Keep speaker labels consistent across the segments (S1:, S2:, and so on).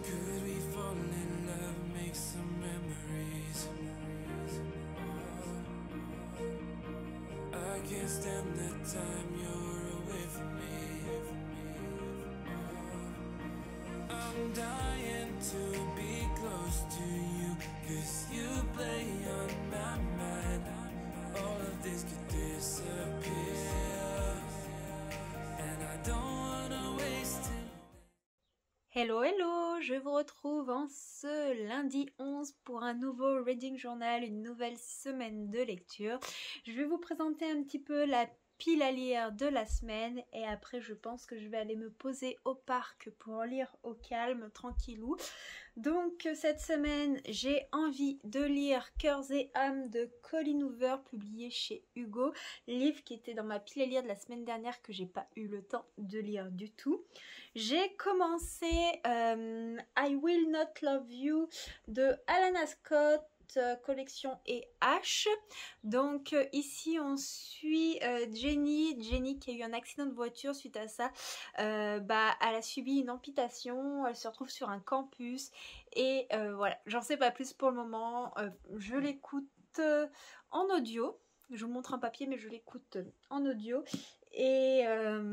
S1: Could we fall in love, make some memories? I can't stand the time you're away from me. I'm dying to be close to you, 'cause you play on my mind. All of this could disappear, and I don't wanna waste it.
S2: Hello, hello, je vous retrouve en ce lundi 11 pour un nouveau Reading Journal, une nouvelle semaine de lecture. Je vais vous présenter un petit peu la pile à lire de la semaine et après je pense que je vais aller me poser au parc pour lire au calme, tranquillou. Donc cette semaine j'ai envie de lire Cœurs et âmes de Colleen Hoover, publié chez Hugo, livre qui était dans ma pile à lire de la semaine dernière que j'ai pas eu le temps de lire du tout. J'ai commencé I Will Not Love You de Alana Scott, collection H. Donc ici on suit Jenny qui a eu un accident de voiture. Suite à ça, elle a subi une amputation, elle se retrouve sur un campus et voilà, j'en sais pas plus pour le moment. Je l'écoute en audio, je vous montre un papier mais je l'écoute en audio et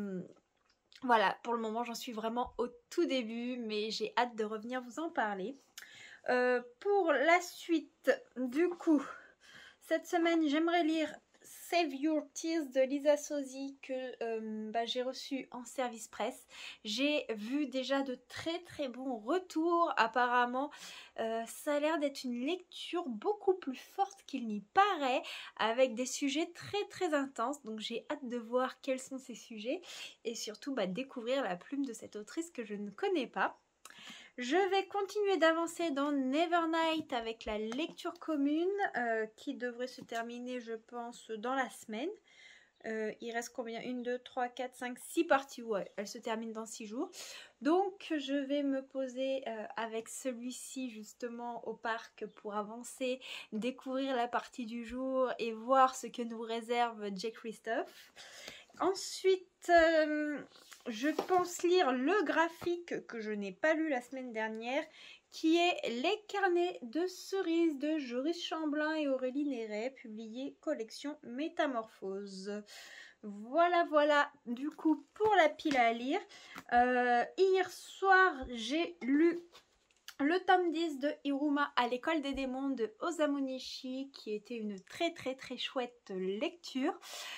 S2: voilà, pour le moment j'en suis vraiment au tout début, mais j'ai hâte de revenir vous en parler. Pour la suite, du coup, cette semaine j'aimerais lire Save Your Tears de Lisa Sozzi que j'ai reçu en service presse. J'ai vu déjà de très bons retours. Apparemment ça a l'air d'être une lecture beaucoup plus forte qu'il n'y paraît, avec des sujets très intenses. Donc j'ai hâte de voir quels sont ces sujets et surtout découvrir la plume de cette autrice que je ne connais pas. Je vais continuer d'avancer dans Nevernight avec la lecture commune qui devrait se terminer, je pense, dans la semaine. Il reste combien? 1, 2, 3, 4, 5, 6 parties. Ouais, elle se termine dans 6 jours. Donc, je vais me poser avec celui-ci justement au parc pour avancer, découvrir la partie du jour et voir ce que nous réserve Jake Christophe. Ensuite, je pense lire le graphique que je n'ai pas lu la semaine dernière, qui est Les carnets de cerises de Joris Chamblin et Aurélie Néret, publié collection Métamorphose. Voilà, du coup, pour la pile à lire. Hier soir, j'ai lu le tome 10 de Iruma à l'école des démons de Osamu Nishi, qui était une très chouette lecture.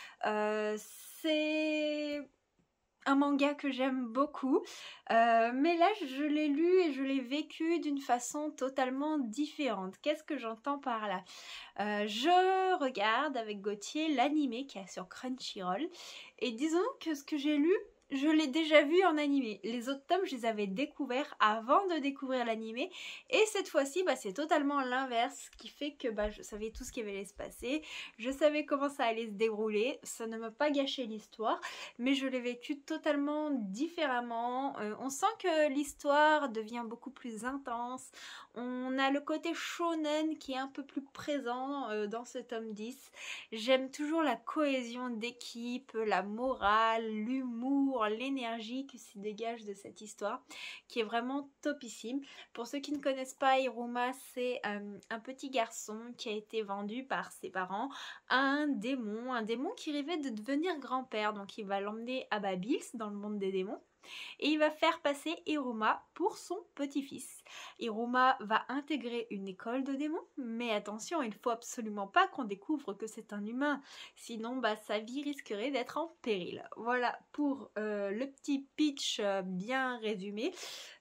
S2: C'est un manga que j'aime beaucoup, mais là je l'ai lu et je l'ai vécu d'une façon totalement différente. Qu'est-ce que j'entends par là? Je regarde avec Gauthier l'animé qui est sur Crunchyroll et disons que ce que j'ai lu, je l'ai déjà vu en animé. Les autres tomes, je les avais découverts avant de découvrir l'animé. Et cette fois-ci, c'est totalement l'inverse, ce qui fait que je savais tout ce qui allait se passer. Je savais comment ça allait se dérouler. Ça ne m'a pas gâché l'histoire, mais je l'ai vécu totalement différemment. On sent que l'histoire devient beaucoup plus intense. On a le côté shonen qui est un peu plus présent dans ce tome 10. J'aime toujours la cohésion d'équipe, la morale, l'humour, l'énergie qui s'y dégage de cette histoire, qui est vraiment topissime. Pour ceux qui ne connaissent pas, Iruma, c'est un petit garçon qui a été vendu par ses parents à un démon qui rêvait de devenir grand-père. Donc il va l'emmener à Babils, dans le monde des démons, et il va faire passer Iruma pour son petit-fils. Iruma va intégrer une école de démons, mais attention, il ne faut absolument pas qu'on découvre que c'est un humain, sinon sa vie risquerait d'être en péril. Voilà pour le petit pitch bien résumé.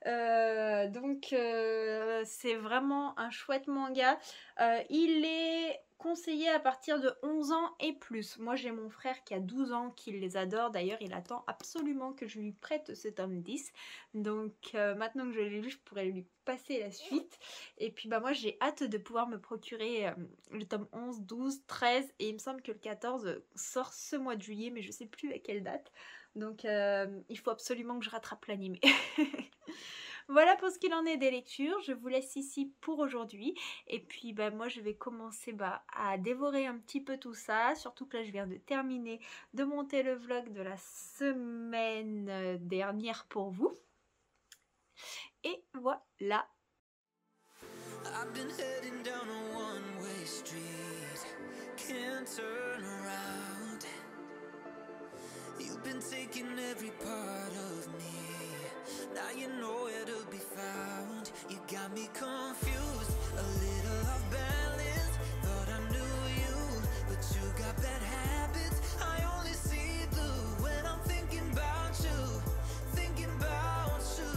S2: C'est vraiment un chouette manga. Il est conseillé à partir de 11 ans et plus. Moi j'ai mon frère qui a 12 ans qui les adore, d'ailleurs il attend absolument que je lui prête ce tome 10, donc maintenant que je l'ai lu, je pourrais lui passer la suite. Et puis moi j'ai hâte de pouvoir me procurer le tome 11, 12, 13 et il me semble que le 14 sort ce mois de juillet, mais je sais plus à quelle date, donc il faut absolument que je rattrape l'anime. Voilà pour ce qu'il en est des lectures. Je vous laisse ici pour aujourd'hui. Et puis moi je vais commencer à dévorer un petit peu tout ça. Surtout que là je viens de terminer de monter le vlog de la semaine dernière pour vous. et voilà.
S1: I've been heading down a one-way street, can't turn around. You've been taking every part of me, now you know where to be found. You got me confused, a little off balance, thought I knew you, but you got bad habits. I only see blue when I'm thinking about you, thinking about you.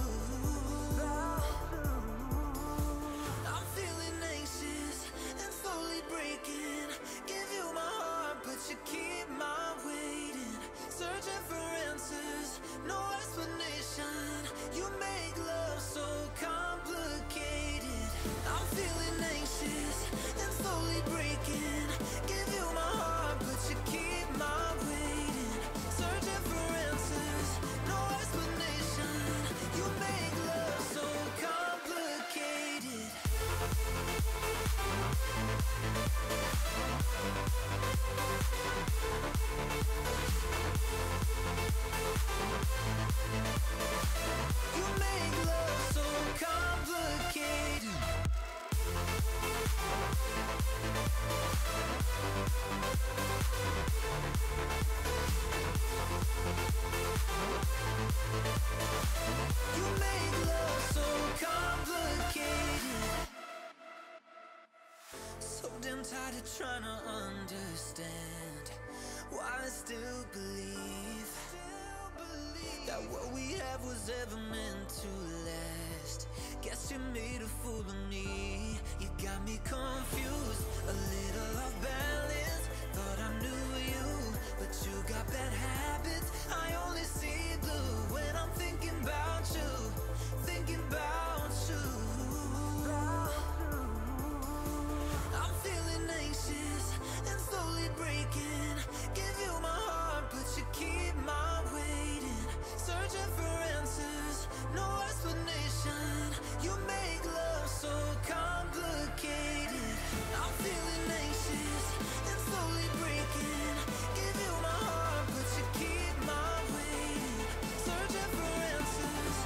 S1: I'm feeling anxious and slowly breaking, give you my heart but you keep my waiting, searching for answers, no explanation, you make love so complicated. I'm feeling anxious and slowly breaking, give you my heart but you keep my waiting, searching for answers, no explanation, you make love so complicated. You make love so complicated. You make love so complicated. So damn tired of trying to understand why I still believe that what we have was ever meant to last. Guess you made a fool of me. You got me confused, a little off balance, thought I knew you, but you got bad habits. I only see blue when I'm thinking about you, thinking about you. I'm feeling anxious and slowly breaking, give you my heart but you keep my waiting, searching for answers, no explanation, you make love so complicated. I'm feeling anxious and slowly breaking, give you my heart but you keep my waiting, searching for answers.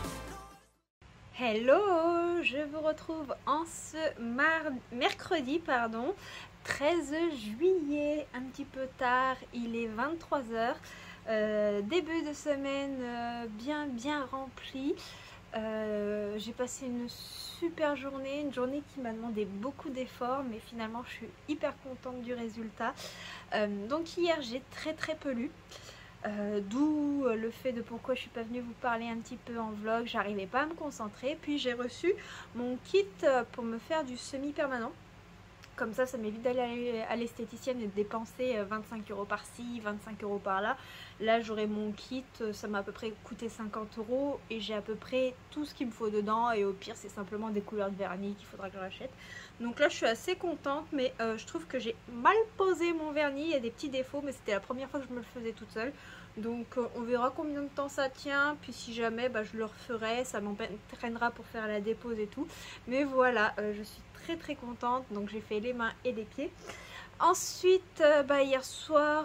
S2: Hello, je vous retrouve en ce mercredi 13 juillet, un petit peu tard, il est 23h, début de semaine bien rempli. J'ai passé une super journée, une journée qui m'a demandé beaucoup d'efforts, mais finalement je suis hyper contente du résultat. Donc hier j'ai très peu lu. D'où le fait de pourquoi je suis pas venue vous parler un petit peu en vlog, j'arrivais pas à me concentrer. Puis j'ai reçu mon kit pour me faire du semi-permanent. Comme ça m'évite d'aller à l'esthéticienne et de dépenser 25 € par-ci, 25 € par-là. Là j'aurai mon kit, ça m'a à peu près coûté 50 € et j'ai à peu près tout ce qu'il me faut dedans. Et au pire c'est simplement des couleurs de vernis qu'il faudra que je rachète. Donc là je suis assez contente, mais je trouve que j'ai mal posé mon vernis. Il y a des petits défauts, mais c'était la première fois que je me le faisais toute seule. Donc on verra combien de temps ça tient, puis si jamais je le referai, ça m'entraînera pour faire la dépose et tout. Mais voilà, je suis très contente, donc j'ai fait les mains et les pieds. Ensuite, hier soir,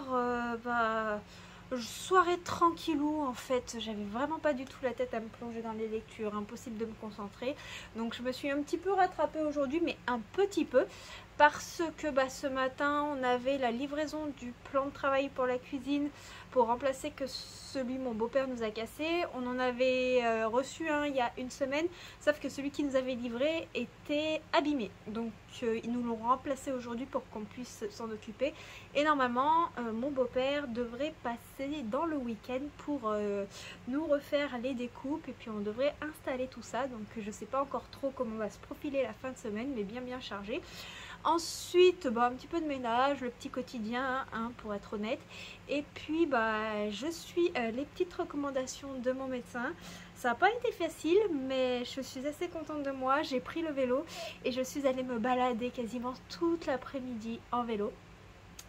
S2: soirée tranquillou en fait, j'avais vraiment pas du tout la tête à me plonger dans les lectures, impossible de me concentrer. Donc je me suis un petit peu rattrapée aujourd'hui, mais un petit peu. Parce que ce matin on avait la livraison du plan de travail pour la cuisine pour remplacer que celui mon beau-père nous a cassé. On en avait reçu un il y a une semaine, sauf que celui qui nous avait livré était abîmé. Donc ils nous l'ont remplacé aujourd'hui pour qu'on puisse s'en occuper. Et normalement mon beau-père devrait passer dans le week-end pour nous refaire les découpes. Et puis on devrait installer tout ça. Donc je sais pas encore trop comment va se profiler la fin de semaine, mais bien chargé. Ensuite, un petit peu de ménage, le petit quotidien, pour être honnête. Et puis, je suis les petites recommandations de mon médecin. Ça n'a pas été facile, mais je suis assez contente de moi. J'ai pris le vélo et je suis allée me balader quasiment toute l'après-midi en vélo.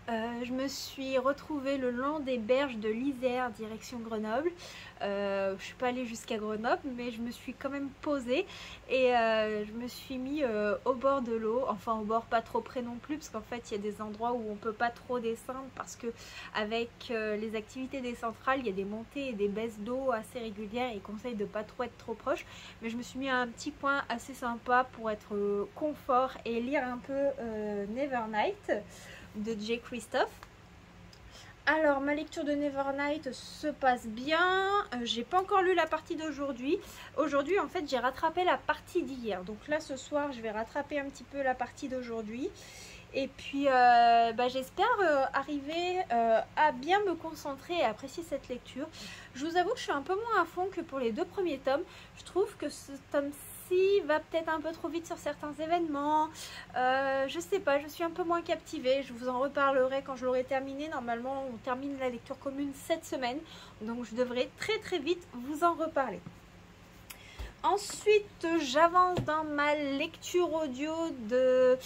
S2: Je me suis retrouvée le long des berges de l'Isère, direction Grenoble. Je suis pas allée jusqu'à Grenoble, mais je me suis quand même posée et je me suis mis au bord de l'eau. Enfin, au bord pas trop près non plus, parce qu'en fait, il y a des endroits où on peut pas trop descendre parce que avec les activités des centrales, il y a des montées et des baisses d'eau assez régulières et ils conseillent de pas trop être trop proche. Mais je me suis mis à un petit coin assez sympa pour être confort et lire un peu Nevernight de J. Christophe. Alors, ma lecture de Nevernight se passe bien. J'ai pas encore lu la partie d'aujourd'hui. Aujourd'hui, en fait, j'ai rattrapé la partie d'hier. Donc là, ce soir, je vais rattraper un petit peu la partie d'aujourd'hui. Et puis, j'espère arriver à bien me concentrer et apprécier cette lecture. Je vous avoue que je suis un peu moins à fond que pour les 2 premiers tomes. Je trouve que ce tome-ci va peut-être un peu trop vite sur certains événements. Je sais pas, je suis un peu moins captivée. Je vous en reparlerai quand je l'aurai terminé. Normalement, on termine la lecture commune cette semaine. Donc, je devrais très très vite vous en reparler. Ensuite, j'avance dans ma lecture audio de...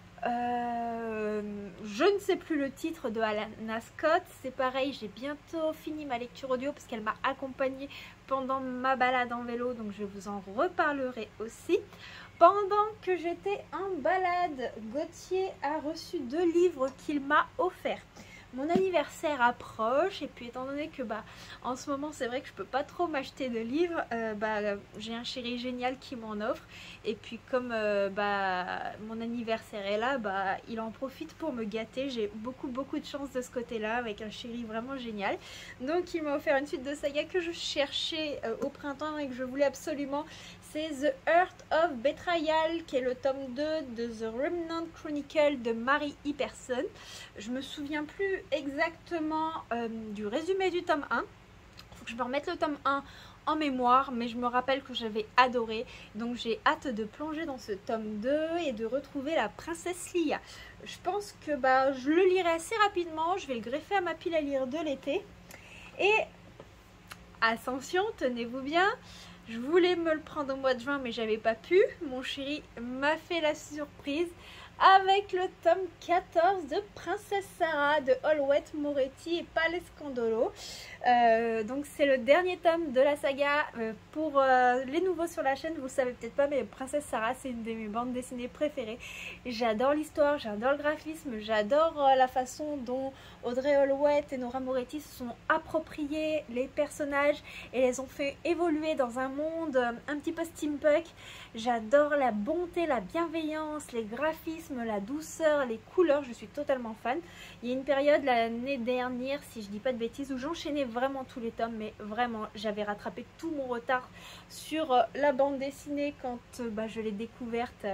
S2: je ne sais plus le titre de Alana Scott. C'est pareil, j'ai bientôt fini ma lecture audio parce qu'elle m'a accompagnée pendant ma balade en vélo, donc je vous en reparlerai aussi. Pendant que j'étais en balade, Gauthier a reçu 2 livres qu'il m'a offerts. Mon anniversaire approche et puis étant donné que en ce moment c'est vrai que je peux pas trop m'acheter de livres, j'ai un chéri génial qui m'en offre et puis comme mon anniversaire est là, il en profite pour me gâter. J'ai beaucoup de chance de ce côté là avec un chéri vraiment génial. Donc il m'a offert une suite de saga que je cherchais au printemps et que je voulais absolument. C'est The Heart of Betrayal qui est le tome 2 de The Remnant Chronicle de Mary Epperson. Je me souviens plus exactement du résumé du tome 1. Il faut que je me remette le tome 1 en mémoire, mais je me rappelle que j'avais adoré. Donc j'ai hâte de plonger dans ce tome 2 et de retrouver la princesse Leia. Je pense que je le lirai assez rapidement. Je vais le greffer à ma pile à lire de l'été. Et attention, tenez-vous bien. Je voulais me le prendre au mois de juin, mais j'avais pas pu. Mon chéri m'a fait la surprise avec le tome 14 de Princesse Sarah de Olwet Moretti et Palescandolo. Donc c'est le dernier tome de la saga. Pour les nouveaux sur la chaîne, vous le savez peut-être pas, mais Princesse Sarah, c'est une de mes bandes dessinées préférées. J'adore l'histoire, j'adore le graphisme, j'adore la façon dont Audrey Olwet et Nora Moretti se sont appropriés les personnages et les ont fait évoluer dans un monde un petit peu steampunk. J'adore la bonté, la bienveillance, les graphismes, la douceur, les couleurs, je suis totalement fan. Il y a une période l'année dernière, si je dis pas de bêtises, où j'enchaînais vraiment tous les tomes, mais vraiment j'avais rattrapé tout mon retard sur la bande dessinée quand je l'ai découverte.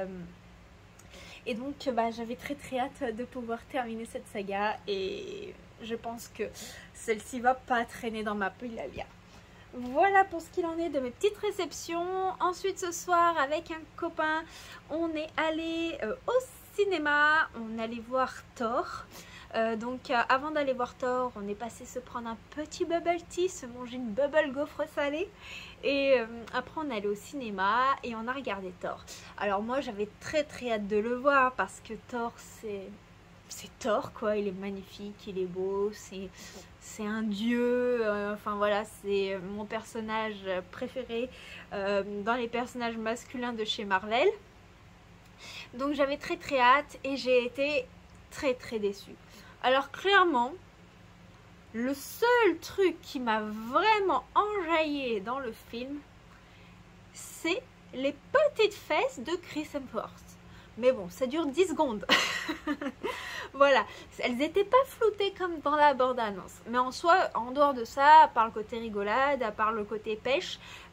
S2: Et donc j'avais très hâte de pouvoir terminer cette saga et je pense que celle-ci va pas traîner dans ma pile à lire. Voilà pour ce qu'il en est de mes petites réceptions. Ensuite ce soir avec un copain on est allé au cinéma, on allait voir Thor. Avant d'aller voir Thor, on est passé se prendre un petit bubble tea, se manger une bubble gaufre salée et après on est allé au cinéma et on a regardé Thor. Alors moi j'avais très hâte de le voir parce que Thor c'est Thor quoi, il est magnifique, il est beau, c'est un dieu, enfin voilà, c'est mon personnage préféré dans les personnages masculins de chez Marvel. Donc j'avais très hâte et j'ai été très déçue. Alors clairement, le seul truc qui m'a vraiment enjaillé dans le film, c'est les petites fesses de Chris Hemsworth. Mais bon, ça dure 10 secondes. Voilà, elles n'étaient pas floutées comme dans la bande-annonce. Mais en soi, en dehors de ça, à part le côté rigolade, à part le côté pêche,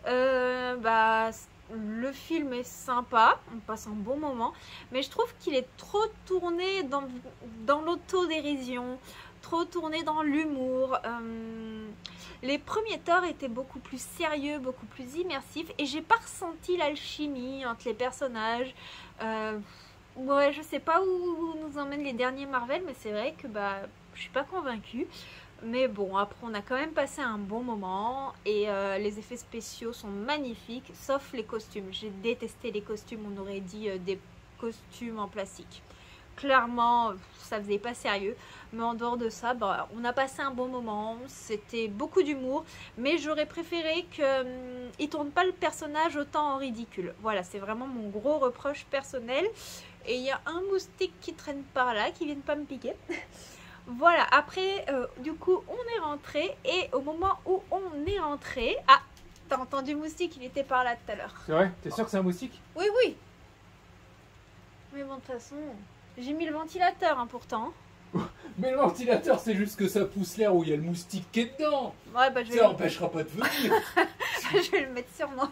S2: le film est sympa, on passe un bon moment, mais je trouve qu'il est trop tourné dans l'autodérision, trop tourné dans l'humour. Les premiers Thor étaient beaucoup plus sérieux, beaucoup plus immersifs, et j'ai pas ressenti l'alchimie entre les personnages. Ouais, je sais pas où nous emmènent les derniers Marvel, mais c'est vrai que je suis pas convaincue. Mais bon, après on a quand même passé un bon moment et les effets spéciaux sont magnifiques, sauf les costumes. J'ai détesté les costumes, on aurait dit des costumes en plastique. clairement ça faisait pas sérieux, mais en dehors de ça bah, on a passé un bon moment, c'était beaucoup d'humour, mais j'aurais préféré qu'il tourne pas le personnage autant en ridicule. Voilà, c'est vraiment mon gros reproche personnel. Et il y a un moustique qui traîne par là qui vient pas me piquer. Voilà, après du coup on est rentré, et au moment où on est rentré, ah, t'as entendu moustique, il était par là tout à l'heure.
S3: C'est vrai? T'es sûr que c'est un moustique?
S2: Oui, oui. Mais bon, de toute façon, j'ai mis le ventilateur hein, pourtant.
S3: Mais le ventilateur, c'est juste que ça pousse l'air où il y a le moustique qui est dedans.
S2: Ouais, bah je vais,
S3: Ça empêchera pas de venir.
S2: je vais le mettre sur moi.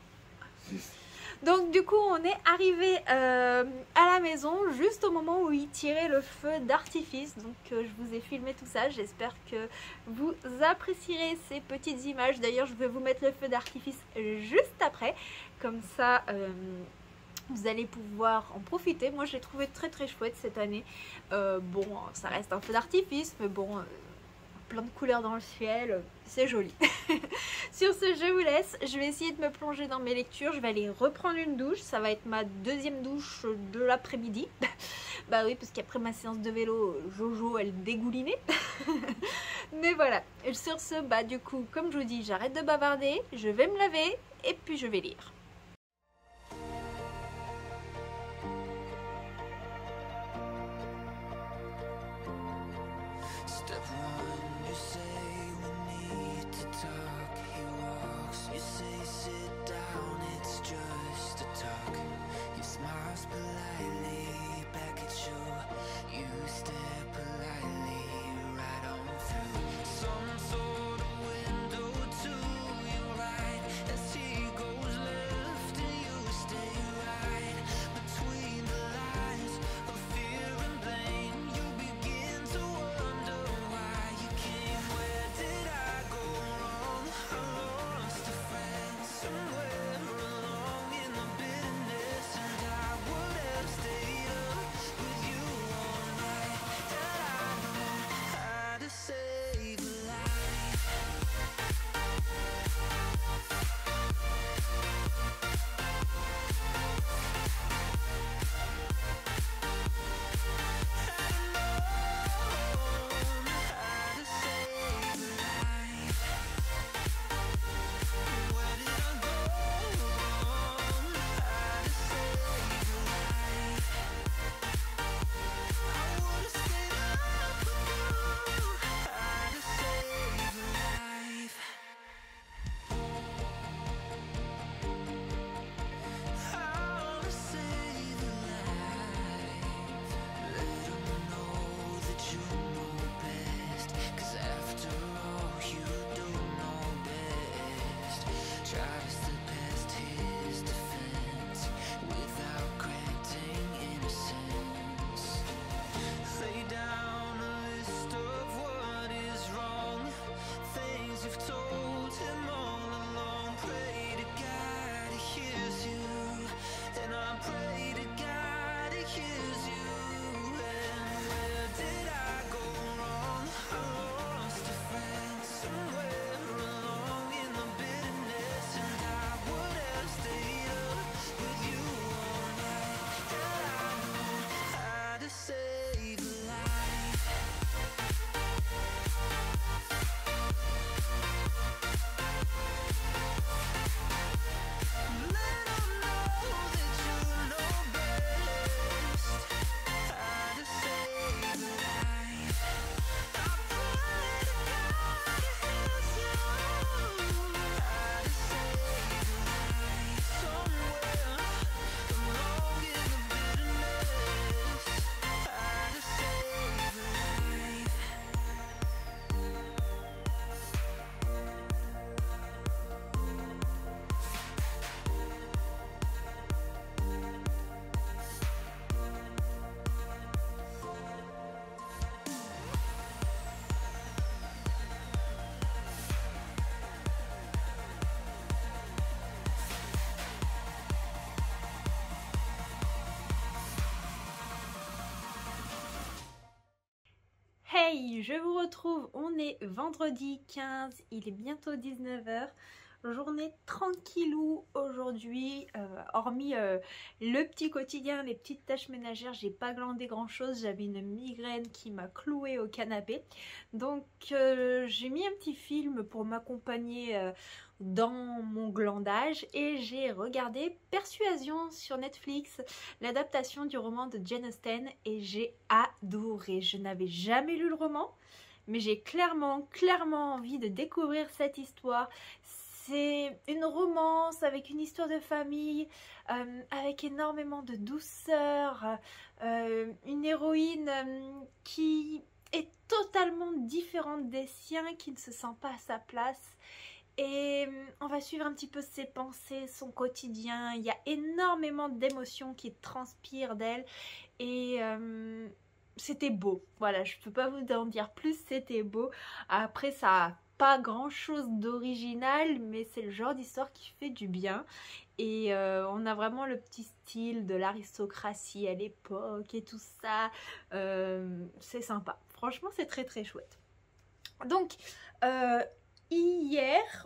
S2: Donc du coup on est arrivé à la maison juste au moment où il tirait le feu d'artifice. Donc je vous ai filmé tout ça, j'espère que vous apprécierez ces petites images. D'ailleurs je vais vous mettre le feu d'artifice juste après, comme ça vous allez pouvoir en profiter. Moi je l'ai trouvé très très chouette cette année. Bon, ça reste un feu d'artifice, mais bon, plein de couleurs dans le ciel, c'est joli. Sur ce, je vous laisse. Je vais essayer de me plonger dans mes lectures. Je vais aller reprendre une douche. Ça va être ma deuxième douche de l'après-midi. Bah oui, parce qu'après ma séance de vélo, Jojo, elle dégoulinait. Mais voilà. Sur ce, bah du coup, comme je vous dis, j'arrête de bavarder. Je vais me laver et puis je vais lire.
S1: Step one, you say we need to talk. He walks, you say sit down, it's just a talk. He smiles politely back at you. You stare politely right on through some sort of window to your right. As he goes left and you stay right. Between the lines of fear and blame, you begin to wonder why you came. Where did I go wrong? I lost a friend somewhere along in the bitterness, and I would have stayed up with you all night. Had I known how to save a life.
S2: Hey, je vous retrouve, on est vendredi 15, il est bientôt 19 h. Journée tranquillou aujourd'hui, hormis le petit quotidien, les petites tâches ménagères, j'ai pas glandé grand chose, j'avais une migraine qui m'a clouée au canapé. Donc j'ai mis un petit film pour m'accompagner dans mon glandage et j'ai regardé Persuasion sur Netflix, l'adaptation du roman de Jane Austen, et j'ai adoré. Je n'avais jamais lu le roman, mais j'ai clairement envie de découvrir cette histoire. C'est une romance avec une histoire de famille, avec énormément de douceur, une héroïne qui est totalement différente des siens, qui ne se sent pas à sa place. Et on va suivre un petit peu ses pensées, son quotidien. Il y a énormément d'émotions qui transpirent d'elle. Et c'était beau. Voilà, je ne peux pas vous en dire plus, c'était beau. Après, ça n'a pas grand chose d'original, mais c'est le genre d'histoire qui fait du bien. Et on a vraiment le petit style de l'aristocratie à l'époque et tout ça. C'est sympa. Franchement, c'est très très chouette. Donc, hier,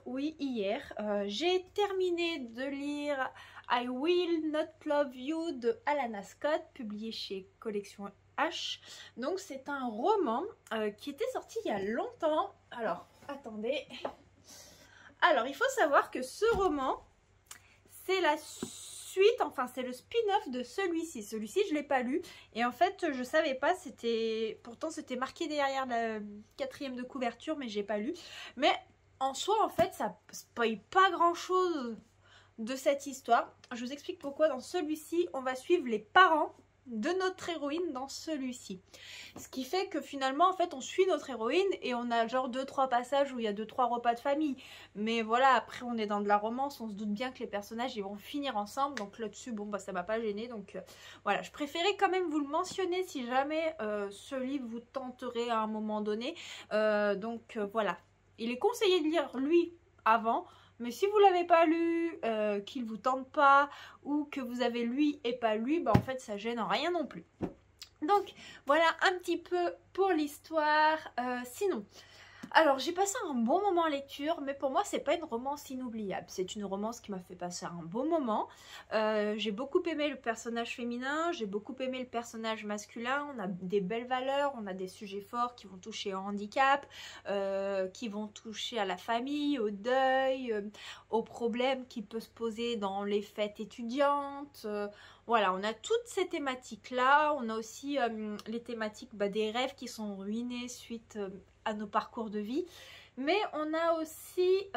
S2: j'ai terminé de lire I Will Not Love You de Alana Scott, publié chez Collection H. Donc c'est un roman qui était sorti il y a longtemps. Alors, attendez. Alors, il faut savoir que ce roman, c'est la suite, enfin c'est le spin-off de celui-ci. Celui-ci, je ne l'ai pas lu. Et en fait, je ne savais pas, pourtant c'était marqué derrière la 4e de couverture, mais j'ai pas lu. Mais en soi, en fait, ça ne spoil pas grand-chose de cette histoire. Je vous explique pourquoi. Dans celui-ci, on va suivre les parents de notre héroïne dans celui-ci. Ce qui fait que finalement, en fait, on suit notre héroïne et on a genre 2-3 passages où il y a 2-3 repas de famille. Mais voilà, après, on est dans de la romance, on se doute bien que les personnages, ils vont finir ensemble. Donc là-dessus, bon, bah ça m'a pas gêné. Donc voilà, je préférais quand même vous le mentionner si jamais ce livre vous tenterait à un moment donné. Voilà. Il est conseillé de lire lui avant. Mais si vous ne l'avez pas lu, qu'il ne vous tente pas, ou que vous avez lui et pas lui, bah en fait ça gêne en rien non plus. Donc voilà un petit peu pour l'histoire. Sinon, alors j'ai passé un bon moment en lecture, mais pour moi c'est pas une romance inoubliable. C'est une romance qui m'a fait passer un bon moment. J'ai beaucoup aimé le personnage féminin, j'ai beaucoup aimé le personnage masculin. On a des belles valeurs, on a des sujets forts qui vont toucher au handicap, qui vont toucher à la famille, au deuil, aux problèmes qui peuvent se poser dans les fêtes étudiantes. Voilà, on a toutes ces thématiques-là. On a aussi les thématiques des rêves qui sont ruinés suite à nos parcours de vie. Mais on a aussi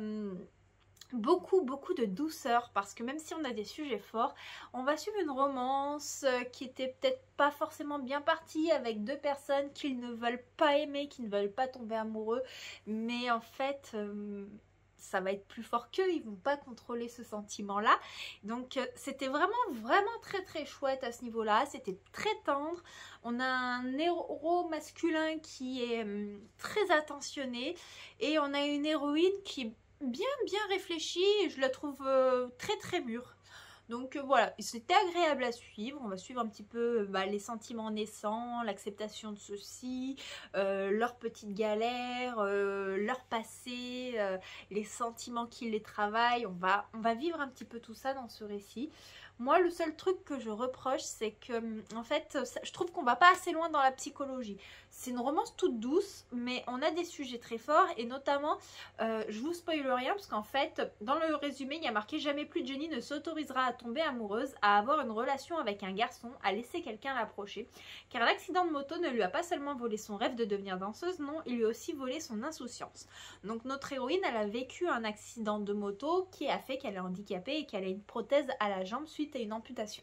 S2: beaucoup de douceur, parce que même si on a des sujets forts, on va suivre une romance qui était peut-être pas forcément bien partie, avec deux personnes qui ne veulent pas aimer, qui ne veulent pas tomber amoureux. Mais en fait... ça va être plus fort qu'eux, ils vont pas contrôler ce sentiment là. Donc c'était vraiment très très chouette à ce niveau là, c'était très tendre. On a un héros masculin qui est très attentionné, et on a une héroïne qui est bien réfléchie, et je la trouve très très mûre. Donc voilà, c'était agréable à suivre. On va suivre un petit peu les sentiments naissants, l'acceptation de ceux-ci, leurs petites galères, leur passé, les sentiments qui les travaillent. On va vivre un petit peu tout ça dans ce récit. Moi, le seul truc que je reproche, c'est que, en fait, je trouve qu'on va pas assez loin dans la psychologie. C'est une romance toute douce, mais on a des sujets très forts, et notamment, je vous spoil rien, parce qu'en fait, dans le résumé, il y a marqué « Jamais plus Jenny ne s'autorisera à tomber amoureuse, à avoir une relation avec un garçon, à laisser quelqu'un l'approcher. Car l'accident de moto ne lui a pas seulement volé son rêve de devenir danseuse, non, il lui a aussi volé son insouciance. » Donc notre héroïne, elle a vécu un accident de moto qui a fait qu'elle est handicapée et qu'elle a une prothèse à la jambe suite à une amputation.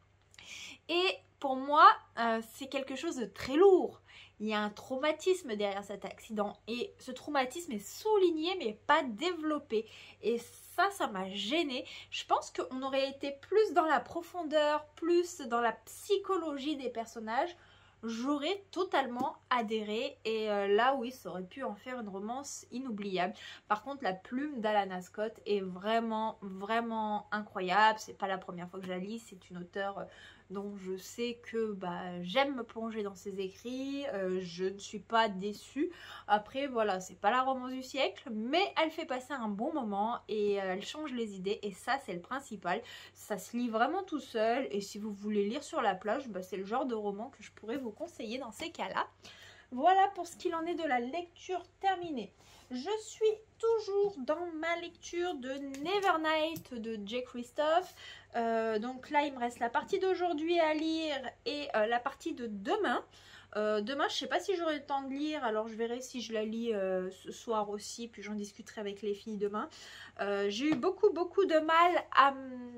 S2: Et pour moi, c'est quelque chose de très lourd. Il y a un traumatisme derrière cet accident, et ce traumatisme est souligné mais pas développé, et ça m'a gênée. Je pense qu'on aurait été plus dans la profondeur, plus dans la psychologie des personnages. J'aurais totalement adhéré, et là oui, ça aurait pu en faire une romance inoubliable. Par contre, la plume d'Alana Scott est vraiment incroyable. C'est pas la première fois que je la lis, c'est une auteure donc je sais que j'aime me plonger dans ses écrits, je ne suis pas déçue. Après voilà, c'est pas la romance du siècle, mais elle fait passer un bon moment et elle change les idées, et ça c'est le principal. Ça se lit vraiment tout seul, et si vous voulez lire sur la plage, c'est le genre de roman que je pourrais vous conseiller dans ces cas-là. Voilà pour ce qu'il en est de la lecture terminée. Je suis toujours dans ma lecture de Nevernight de Jay Kristoff. Donc là, il me reste la partie d'aujourd'hui à lire et la partie de demain. Demain, je ne sais pas si j'aurai le temps de lire, alors je verrai si je la lis ce soir aussi, puis j'en discuterai avec les filles demain. J'ai eu beaucoup de mal à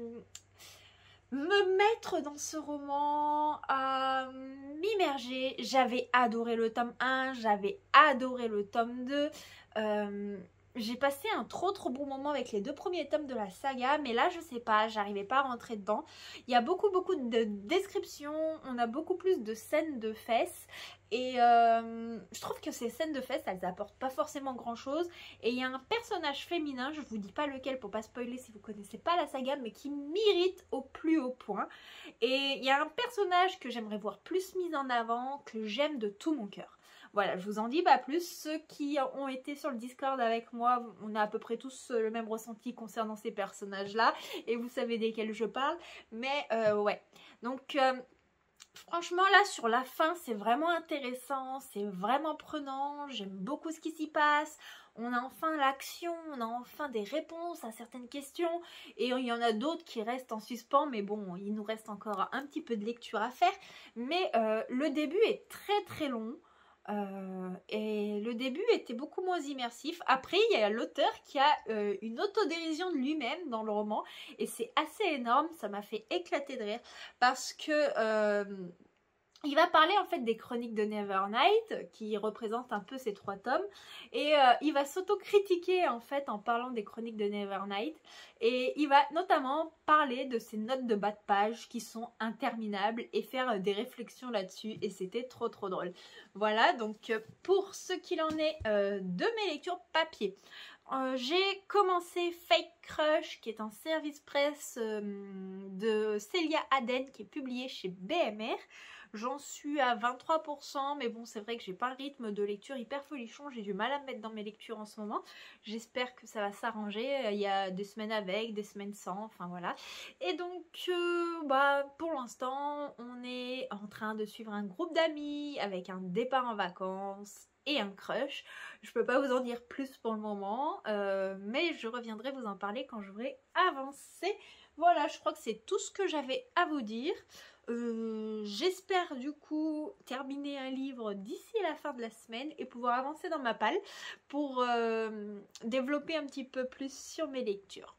S2: me mettre dans ce roman, à m'immerger. J'avais adoré le tome 1, j'avais adoré le tome 2. J'ai passé un trop bon moment avec les 2 premiers tomes de la saga, mais là je sais pas, j'arrivais pas à rentrer dedans. Il y a beaucoup de descriptions, on a beaucoup plus de scènes de fesses, et je trouve que ces scènes de fesses, elles apportent pas forcément grand chose. Et il y a un personnage féminin, je vous dis pas lequel pour pas spoiler si vous connaissez pas la saga, mais qui m'irrite au plus haut point. Et il y a un personnage que j'aimerais voir plus mis en avant, que j'aime de tout mon cœur. Voilà, je vous en dis pas plus. Ceux qui ont été sur le Discord avec moi, on a à peu près tous le même ressenti concernant ces personnages-là. Et vous savez desquels je parle. Mais ouais, donc franchement là sur la fin c'est vraiment intéressant, c'est vraiment prenant, j'aime beaucoup ce qui s'y passe. On a enfin l'action, on a enfin des réponses à certaines questions, et il y en a d'autres qui restent en suspens, mais bon, il nous reste encore un petit peu de lecture à faire. Mais le début est très long. Et le début était beaucoup moins immersif. Après il y a l'auteur qui a une autodérision de lui-même dans le roman, et c'est assez énorme, ça m'a fait éclater de rire parce que il va parler en fait des chroniques de Nevernight qui représentent un peu ces 3 tomes, et il va s'autocritiquer en fait en parlant des chroniques de Nevernight, et il va notamment parler de ces notes de bas de page qui sont interminables et faire des réflexions là-dessus, et c'était trop drôle. Voilà, donc pour ce qu'il en est de mes lectures papier. J'ai commencé Fake Crush, qui est un service presse de Célia Aden qui est publié chez BMR. J'en suis à 23%, mais bon, c'est vrai que j'ai pas un rythme de lecture hyper folichon, j'ai du mal à me mettre dans mes lectures en ce moment. J'espère que ça va s'arranger, il y a des semaines avec, des semaines sans, enfin voilà. Et donc, pour l'instant, on est en train de suivre un groupe d'amis avec un départ en vacances et un crush. Je peux pas vous en dire plus pour le moment, mais je reviendrai vous en parler quand j'aurai avancé. Voilà, je crois que c'est tout ce que j'avais à vous dire. J'espère du coup terminer un livre d'ici la fin de la semaine et pouvoir avancer dans ma palle pour développer un petit peu plus sur mes lectures.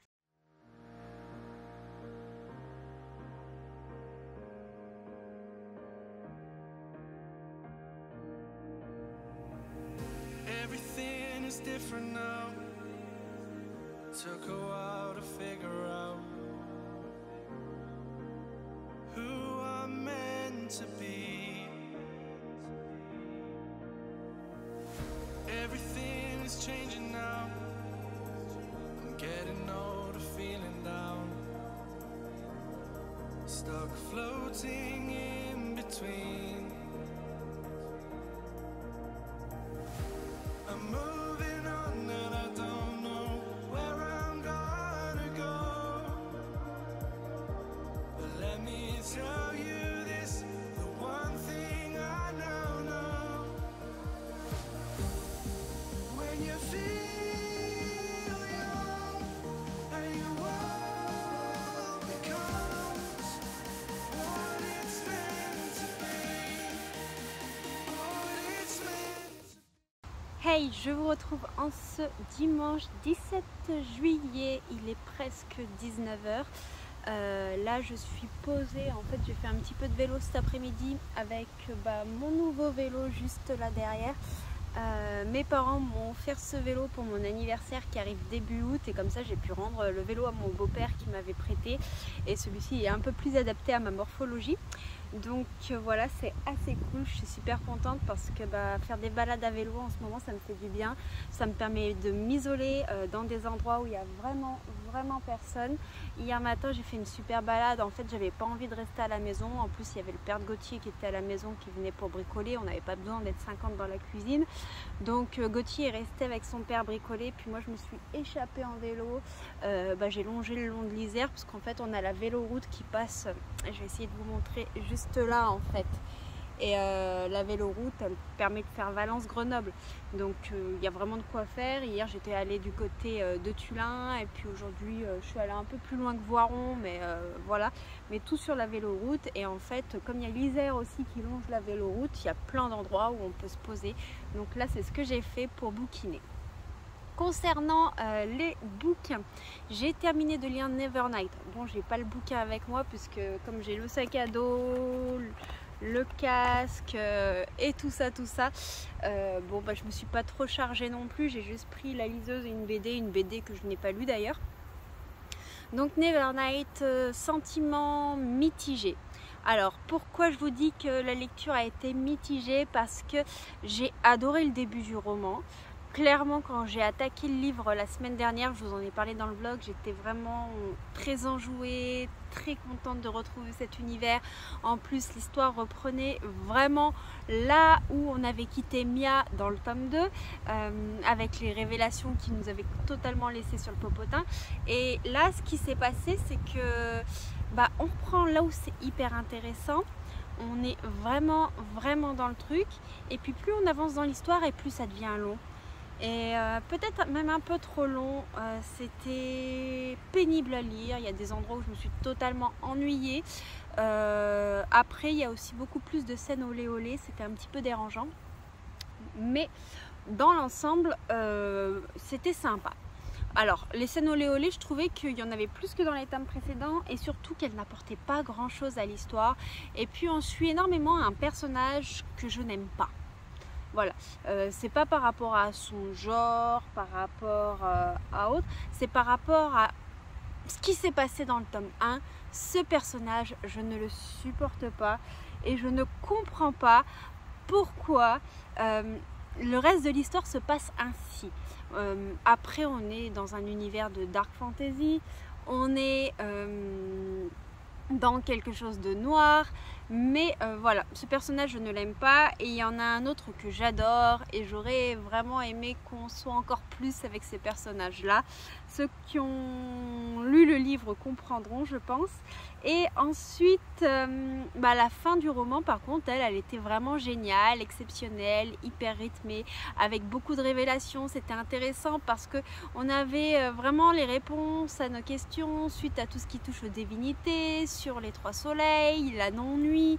S1: Everything is different now. Took a while to figure out who I'm meant to be. Everything is changing now. I'm getting older, feeling down. Stuck floating in between. I'm moving on and I don't know where I'm gonna go. But let me tell you this, the one thing I know. When you feel young and your world becomes what it's meant to be, what it's meant to be.
S2: Hey, je vous retrouve en ce dimanche 17 juillet, il est presque 19h. Là je suis posée, en fait j'ai fait un petit peu de vélo cet après-midi avec mon nouveau vélo juste là derrière. Mes parents m'ont offert ce vélo pour mon anniversaire qui arrive début août, et comme ça j'ai pu rendre le vélo à mon beau-père qui m'avait prêté, et celui-ci est un peu plus adapté à ma morphologie. Donc voilà, c'est assez cool, je suis super contente parce que faire des balades à vélo en ce moment ça me fait du bien, ça me permet de m'isoler dans des endroits où il y a vraiment vraiment personne. Hier matin j'ai fait une super balade, en fait j'avais pas envie de rester à la maison, en plus il y avait le père de Gauthier qui était à la maison qui venait pour bricoler, on n'avait pas besoin d'être 50 dans la cuisine, donc Gauthier est resté avec son père bricoler, puis moi je me suis échappée en vélo, j'ai longé le long de l'Isère parce qu'en fait on a la véloroute qui passe, je vais essayer de vous montrer juste là en fait. Et la véloroute, elle permet de faire Valence-Grenoble. Donc il y a vraiment de quoi faire. Hier, j'étais allée du côté de Tullin. Et puis aujourd'hui, je suis allée un peu plus loin que Voiron. Mais voilà. Mais tout sur la véloroute. Et en fait, comme il y a l'Isère aussi qui longe la véloroute, il y a plein d'endroits où on peut se poser. Donc là, c'est ce que j'ai fait pour bouquiner. Concernant les bouquins, j'ai terminé de lire Nevernight. Bon, j'ai pas le bouquin avec moi puisque comme j'ai le sac à dos, le casque et tout ça, je me suis pas trop chargée non plus, j'ai juste pris la liseuse et une BD que je n'ai pas lue d'ailleurs. Donc Nevernight, sentiment mitigé. Alors pourquoi je vous dis que la lecture a été mitigée? Parce que j'ai adoré le début du roman. Clairement, quand j'ai attaqué le livre la semaine dernière, je vous en ai parlé dans le vlog, j'étais vraiment très enjouée, très contente de retrouver cet univers. En plus, l'histoire reprenait vraiment là où on avait quitté Mia dans le tome 2, avec les révélations qui nous avaient totalement laissé sur le popotin. Et là, ce qui s'est passé, c'est que on reprend là où c'est hyper intéressant. On est vraiment dans le truc. Et puis plus on avance dans l'histoire et plus ça devient long. Et peut-être même un peu trop long, c'était pénible à lire, il y a des endroits où je me suis totalement ennuyée. Après il y a aussi beaucoup plus de scènes olé olé, c'était un petit peu dérangeant, mais dans l'ensemble c'était sympa. Alors les scènes olé olé, je trouvais qu'il y en avait plus que dans les tomes précédents et surtout qu'elles n'apportaient pas grand chose à l'histoire. Et puis on suit énormément un personnage que je n'aime pas. Voilà, c'est pas par rapport à son genre, par rapport à autre, c'est par rapport à ce qui s'est passé dans le tome 1. Ce personnage, je ne le supporte pas et je ne comprends pas pourquoi le reste de l'histoire se passe ainsi. Après, on est dans un univers de dark fantasy, on est dans quelque chose de noir, mais voilà, ce personnage je ne l'aime pas et il y en a un autre que j'adore et j'aurais vraiment aimé qu'on soit encore plus avec ces personnages là. Ceux qui ont lu le livre comprendront, je pense. Et ensuite la fin du roman par contre, elle était vraiment géniale, exceptionnelle, hyper rythmée, avec beaucoup de révélations. C'était intéressant parce que on avait vraiment les réponses à nos questions suite à tout ce qui touche aux divinités, sur les trois soleils, la non-nuit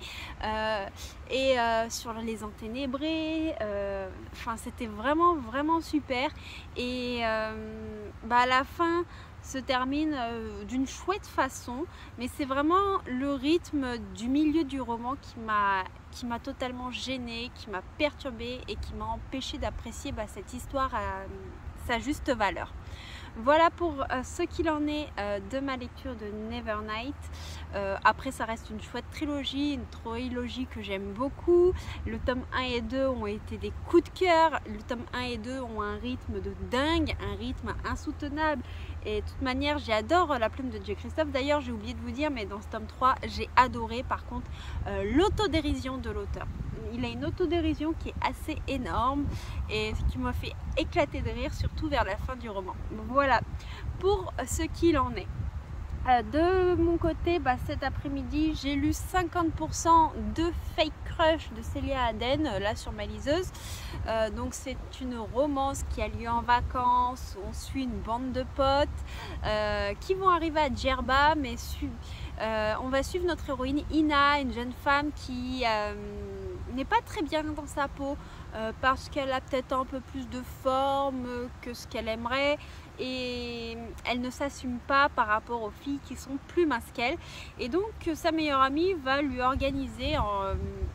S2: et sur les enténébrés. Enfin c'était vraiment super. Et à la fin se termine d'une chouette façon, mais c'est vraiment le rythme du milieu du roman qui m'a totalement gênée, qui m'a perturbée et qui m'a empêché d'apprécier cette histoire à sa juste valeur. Voilà pour ce qu'il en est de ma lecture de Nevernight. Après ça reste une chouette trilogie, une trilogie que j'aime beaucoup. Le tome 1 et 2 ont été des coups de cœur. Le tome 1 et 2 ont un rythme de dingue, un rythme insoutenable. Et de toute manière, j'adore La Plume de J. Christophe. D'ailleurs, j'ai oublié de vous dire, mais dans ce tome 3, j'ai adoré par contre l'autodérision de l'auteur. Il a une autodérision qui est assez énorme et qui m'a fait éclater de rire, surtout vers la fin du roman. Voilà pour ce qu'il en est. De mon côté, cet après-midi, j'ai lu 50% de Fake Crush de Célia Aden, là sur ma liseuse. Donc c'est une romance qui a lieu en vacances, où on suit une bande de potes qui vont arriver à Djerba, mais on va suivre notre héroïne Ina, une jeune femme qui n'est pas très bien dans sa peau parce qu'elle a peut-être un peu plus de forme que ce qu'elle aimerait et elle ne s'assume pas par rapport aux filles qui sont plus minces qu'elle, et donc sa meilleure amie va lui organiser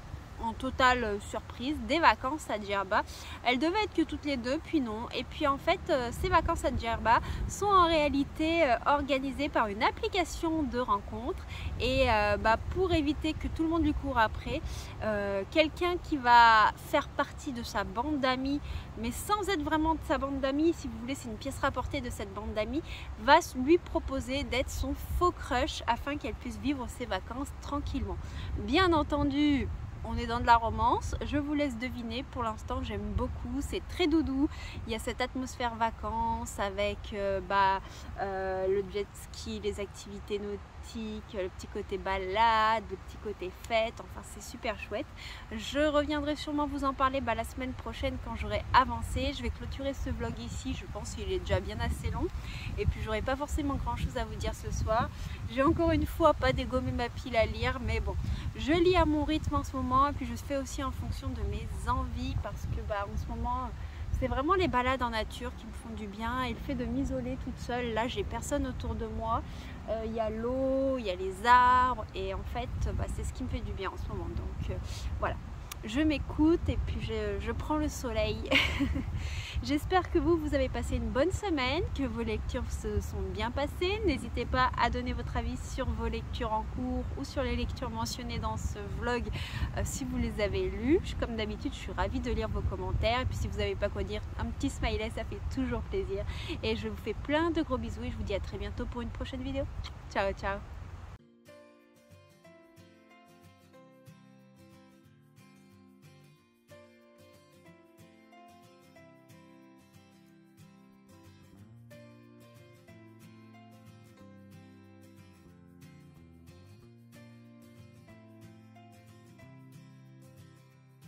S2: en totale surprise, des vacances à Djerba. Elles devaient être que toutes les deux, puis non. Et puis en fait, ces vacances à Djerba sont en réalité organisées par une application de rencontre. Et pour éviter que tout le monde lui court après, quelqu'un qui va faire partie de sa bande d'amis, mais sans être vraiment de sa bande d'amis, si vous voulez, c'est une pièce rapportée de cette bande d'amis, va lui proposer d'être son faux crush afin qu'elle puisse vivre ses vacances tranquillement. Bien entendu, on est dans de la romance, je vous laisse deviner. Pour l'instant, j'aime beaucoup, c'est très doudou. Il y a cette atmosphère vacances avec le jet ski, les activités nautiques, le petit côté balade, le petit côté fête, enfin c'est super chouette. Je reviendrai sûrement vous en parler la semaine prochaine quand j'aurai avancé. Je vais clôturer ce vlog ici, je pense qu'il est déjà bien assez long. Et puis j'aurai pas forcément grand chose à vous dire ce soir. J'ai encore une fois pas dégommé ma pile à lire, mais bon, je lis à mon rythme en ce moment et puis je fais aussi en fonction de mes envies parce que en ce moment c'est vraiment les balades en nature qui me font du bien et le fait de m'isoler toute seule. Là j'ai personne autour de moi, il y a l'eau, il y a les arbres et en fait c'est ce qui me fait du bien en ce moment. Donc voilà, je m'écoute et puis je prends le soleil. J'espère que vous avez passé une bonne semaine, que vos lectures se sont bien passées. N'hésitez pas à donner votre avis sur vos lectures en cours ou sur les lectures mentionnées dans ce vlog si vous les avez lues. Comme d'habitude, je suis ravie de lire vos commentaires. Et puis si vous n'avez pas quoi dire, un petit smiley, ça fait toujours plaisir. Et je vous fais plein de gros bisous et je vous dis à très bientôt pour une prochaine vidéo. Ciao, ciao!